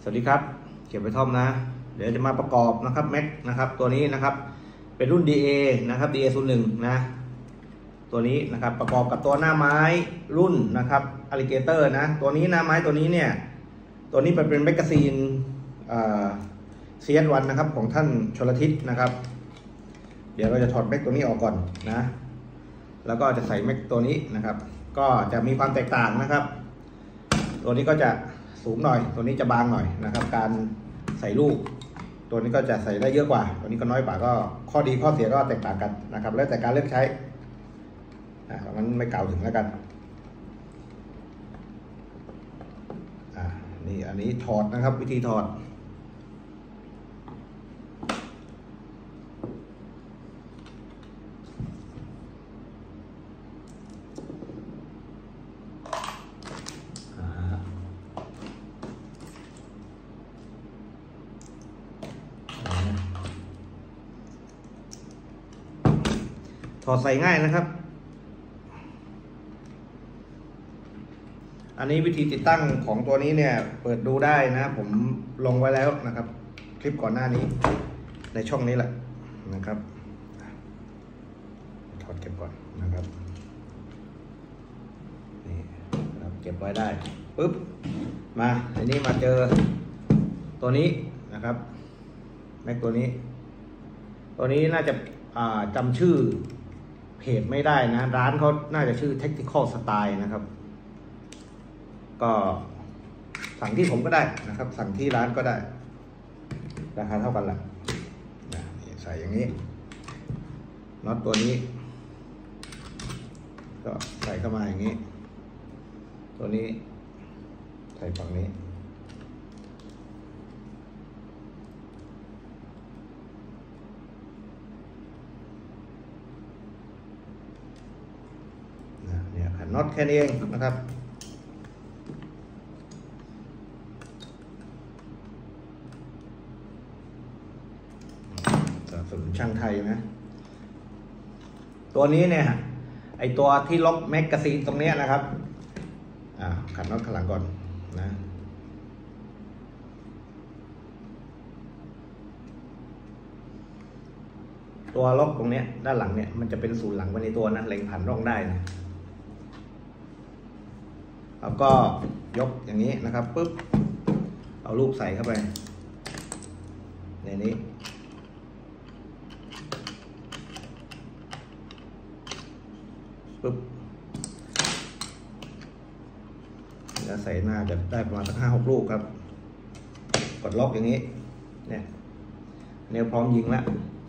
สวัสดีครับเขียวไปท่อมนะเดี๋ยวจะมาประกอบนะครับแม็กนะครับตัวนี้นะครับเป็นรุ่น DA นะครับ DA01 นะตัวนี้นะครับประกอบกับตัวหน้าไม้รุ่นนะครับ Alligator นะตัวนี้หน้าไม้ตัวนี้เนี่ยตัวนี้เป็นแมกกาซีนCS1 นะครับของท่านชลทิศนะครับเดี๋ยวเราจะถอดแม็กตัวนี้ออกก่อนนะแล้วก็จะใส่แม็กตัวนี้นะครับก็จะมีความแตกต่างนะครับตัวนี้ก็จะสูงหน่อยตัวนี้จะบางหน่อยนะครับการใส่ลูกตัวนี้ก็จะใส่ได้เยอะกว่าตัวนี้ก็น้อยกว่าก็ข้อดีข้อเสียก็แตกต่างกันนะครับแล้วแต่การเลือกใช้มันไม่กล่าวถึงแล้วกันนี่อันนี้ถอดนะครับวิธีถอดถอดใส่ง่ายนะครับอันนี้วิธีติดตั้งของตัวนี้เนี่ยเปิดดูได้นะผมลงไว้แล้วนะครับคลิปก่อนหน้านี้ในช่องนี้แหละนะครับถอดเก็บก่อนนะครับนี่เก็บไว้ได้ปุ๊บมาอันนี้มาเจอตัวนี้นะครับแม็กตัวนี้น่าจะจำชื่อเพจไม่ได้นะร้านเขาน่าจะชื่อ Tactical Style นะครับก็สั่งที่ผมก็ได้นะครับสั่งที่ร้านก็ได้ราคาเท่ากันแหละใส่อย่างนี้น็อตตัวนี้ก็ใส่เข้ามาอย่างนี้ตัวนี้ใส่ฝั่งนี้เนี่ยขันน็อตแค่นี้เองนะครับสนุนช่างไทยนะตัวนี้เนี่ยไอตัวที่ล็อกแมกกาซีนตรงนี้นะครับขันน็อตข้างหลังก่อนนะตัวล็อกตรงนี้ด้านหลังเนี่ยมันจะเป็นศูนย์หลังไว้ในตัวนะเล็งผ่านร่องได้นะแล้วก็ยกอย่างนี้นะครับปุ๊บเอาลูกใส่เข้าไปในนี้ปุ๊บแล้วใส่หน้าจะได้ประมาณสัก5-6 ลูกครับกดล็อกอย่างนี้เนี่ยพร้อมยิงแล้ว